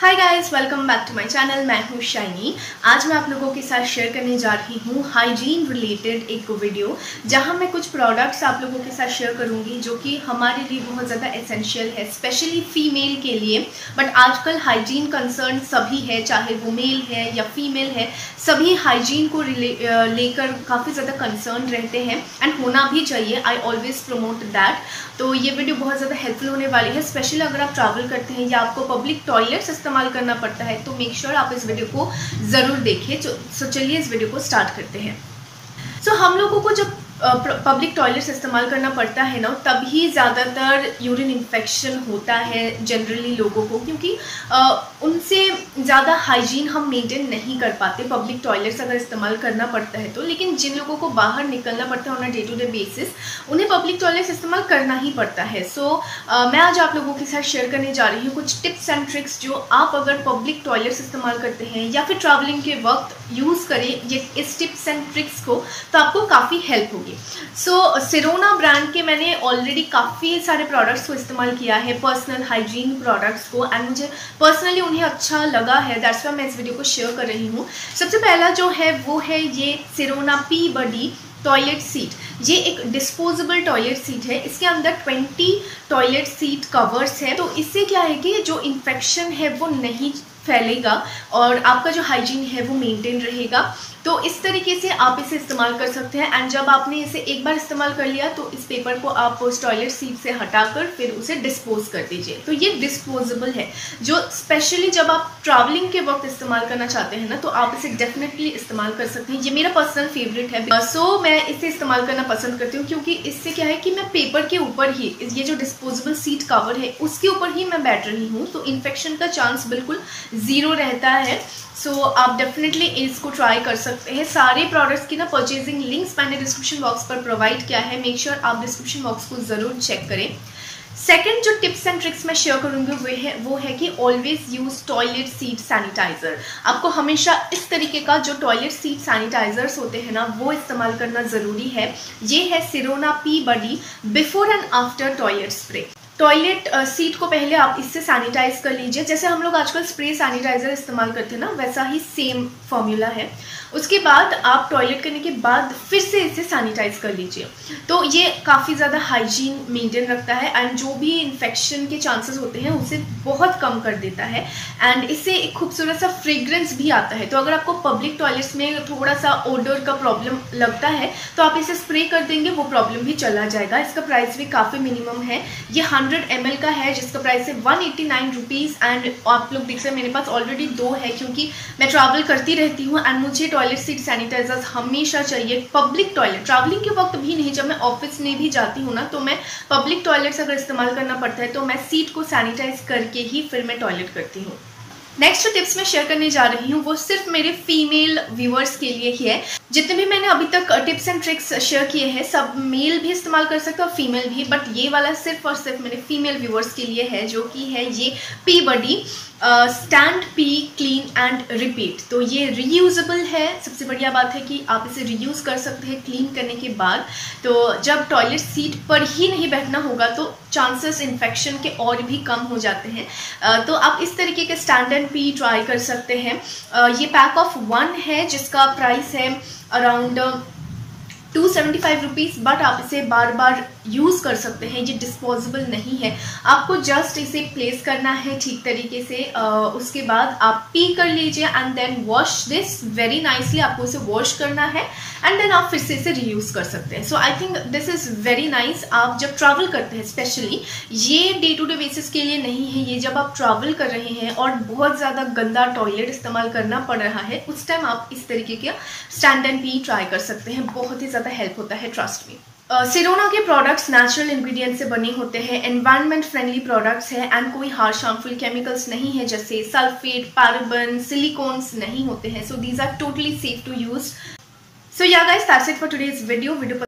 Hi guys, welcome back to my channel. मैं हूँ shiny. आज मैं आप लोगों के साथ शेयर करने जा रही हूँ हाइजीन रिलेटेड एक वीडियो, जहाँ मैं कुछ प्रोडक्ट्स आप लोगों के साथ शेयर करूँगी जो कि हमारे लिए बहुत ज़्यादा एसेंशियल है, स्पेशली फीमेल के लिए। बट आजकल हाइजीन कंसर्न सभी है, चाहे वो मेल है या फीमेल है, सभी हाइजीन को लेकर काफ़ी ज़्यादा कंसर्न रहते हैं एंड होना भी चाहिए। I always promote that. तो ये वीडियो बहुत ज़्यादा हेल्पफुल होने वाली है, स्पेशली अगर आप ट्रैवल करते हैं या आपको पब्लिक टॉयलेट्स इस्तेमाल करना पड़ता है, तो मेक श्योर आप इस वीडियो को ज़रूर देखिए। सो चलिए इस वीडियो को स्टार्ट करते हैं। सो हम लोगों को जब पब्लिक टॉयलेट्स इस्तेमाल करना पड़ता है ना, तभी ज़्यादातर यूरिन इन्फेक्शन होता है जनरली लोगों को, क्योंकि उनसे ज़्यादा हाइजीन हम मेंटेन नहीं कर पाते पब्लिक टॉयलेट्स अगर इस्तेमाल करना पड़ता है तो। लेकिन जिन लोगों को बाहर निकलना पड़ता है on a day to day basis, उन्हें पब्लिक टॉयलेट्स इस्तेमाल करना ही पड़ता है। सो मैं आज आप लोगों के साथ शेयर करने जा रही हूँ कुछ टिप्स एंड ट्रिक्स जो आप अगर पब्लिक टॉयलेट्स इस्तेमाल करते हैं या फिर ट्रैवलिंग के वक्त यूज़ करें ये इस टिप्स एंड ट्रिक्स को, तो आपको काफ़ी हेल्प होगी। सो सिरोना ब्रांड के मैंने ऑलरेडी काफ़ी सारे प्रोडक्ट्स को इस्तेमाल किया है, पर्सनल हाइजीन प्रोडक्ट्स को, एंड मुझे पर्सनली उन्हें अच्छा लगा है। दैट्स वाई मैं इस वीडियो को शेयर कर रही हूँ। सबसे पहला जो है वो है ये Sirona Pee Buddy toilet seat. ये एक डिस्पोजेबल टॉयलेट सीट है। इसके अंदर 20 टॉयलेट सीट कवर्स है। तो इससे क्या है कि जो इन्फेक्शन है वो नहीं फैलेगा और आपका जो हाइजीन है वो मेंटेन रहेगा। तो इस तरीके से आप इसे इस्तेमाल कर सकते हैं। एंड जब आपने इसे एक बार इस्तेमाल कर लिया तो इस पेपर को आप उस टॉयलेट सीट से हटाकर फिर उसे डिस्पोज कर दीजिए। तो ये डिस्पोजेबल है, जो स्पेशली जब आप ट्रैवलिंग के वक्त इस्तेमाल करना चाहते हैं ना, तो आप इसे डेफिनेटली इस्तेमाल कर सकते हैं। ये मेरा पर्सनल फेवरेट है। सो मैं इसे इस्तेमाल करना पसंद करती हूँ, क्योंकि इससे क्या है कि मैं पेपर के ऊपर ही, ये जो डिस्पोजेबल सीट कवर है उसके ऊपर ही मैं बैठ रही हूँ, तो इन्फेक्शन का चांस बिल्कुल ज़ीरो रहता है। सो आप डेफिनेटली इसको ट्राई कर सकते हैं। सारे प्रोडक्ट्स की ना परचेजिंग लिंक्स मैंने डिस्क्रिप्शन बॉक्स पर प्रोवाइड किया है। मेक श्योर आप डिस्क्रिप्शन बॉक्स को ज़रूर चेक करें। सेकेंड जो टिप्स एंड ट्रिक्स मैं शेयर करूँगी वो है कि always use toilet seat sanitiser. आपको हमेशा इस तरीके का जो टॉयलेट सीट सैनिटाइजर्स होते हैं ना, वो इस्तेमाल करना ज़रूरी है। ये है Sirona Pee Buddy before and after toilet spray. Toilet seat को पहले आप इससे सैनिटाइज कर लीजिए, जैसे हम लोग आजकल स्प्रे सैनिटाइजर इस्तेमाल करते हैं ना, वैसा ही सेम फॉर्मूला है। उसके बाद आप टॉयलेट करने के बाद फिर से इसे सैनिटाइज कर लीजिए। तो ये काफ़ी ज़्यादा हाइजीन मेंटेन रखता है एंड जो भी इन्फेक्शन के चांसेस होते हैं उसे बहुत कम कर देता है। एंड इससे एक खूबसूरत सा फ्रेग्रेंस भी आता है। तो अगर आपको पब्लिक टॉयलेट्स में थोड़ा सा ओडर का प्रॉब्लम लगता है तो आप इसे स्प्रे कर देंगे, वो प्रॉब्लम भी चला जाएगा। इसका प्राइस भी काफ़ी मिनिमम है। ये 100 ml का है, जिसका प्राइस है 189 रुपीज़। एंड आप लोग देख सकते हैं मेरे पास ऑलरेडी 2 है, क्योंकि मैं ट्रैवल करती रहती हूँ एंड मुझे टॉयलेट सीट सैनिटाइजर्स हमेशा चाहिए। पब्लिक टॉयलेट, ट्रैवलिंग के वक्त भी नहीं, जब मैं ऑफिस में भी जाती हूँ ना, तो मैं पब्लिक टॉयलेट्स अगर इस्तेमाल करना पड़ता है तो मैं सीट को सैनिटाइज करके ही फिर मैं टॉयलेट करती हूँ। नेक्स्ट जो टिप्स मैं शेयर करने जा रही हूँ वो सिर्फ मेरे फीमेल व्यूअर्स के लिए ही है। जितने भी मैंने अभी तक टिप्स एंड ट्रिक्स शेयर किए हैं सब मेल भी इस्तेमाल कर सकते हैं और फीमेल भी, बट ये वाला सिर्फ और सिर्फ मेरे फीमेल व्यूअर्स के लिए है, जो कि है ये Pee Buddy stand pee clean and repeat. तो ये रीयूजेबल है। सबसे बढ़िया बात है कि आप इसे रीयूज कर सकते हैं क्लीन करने के बाद। तो जब टॉयलेट सीट पर ही नहीं बैठना होगा तो चांसेस इन्फेक्शन के और भी कम हो जाते हैं। तो आप इस तरीके के स्टैंड एंड पी ट्राई कर सकते हैं। ये पैक ऑफ 1 है, जिसका प्राइस है अराउंड 275 रुपीज़, बट आप इसे बार बार यूज़ कर सकते हैं। ये डिस्पोजेबल नहीं है। आपको जस्ट इसे प्लेस करना है ठीक तरीके से। उसके बाद आप पी कर लीजिए and then wash this very nicely. आपको इसे वॉश करना है एंड देन आप फिर से इसे रीयूज़ कर सकते हैं। So I think this is very nice. आप जब ट्रैवल करते हैं स्पेशली, ये डे टू डे बेसिस के लिए नहीं है, ये जब आप ट्रैवल कर रहे हैं और बहुत ज़्यादा गंदा टॉयलेट इस्तेमाल करना पड़ रहा है, उस टाइम आप इस तरीके के स्टैंड एंड पी ट्राई कर सकते हैं। बहुत ही ज़्यादा हेल्प होता है, ट्रस्ट मी। सिरोना के प्रोडक्ट्स नेचुरल इंग्रेडिएंट से बने होते हैं, एनवायरनमेंट फ्रेंडली प्रोडक्ट्स है एंड कोई हार्श हार्मफुल केमिकल्स नहीं है, जैसे सल्फेट, पैराबेन, सिलिकॉन्स नहीं होते हैं। So these are totally safe to use. So yeah guys, that's it for today's video.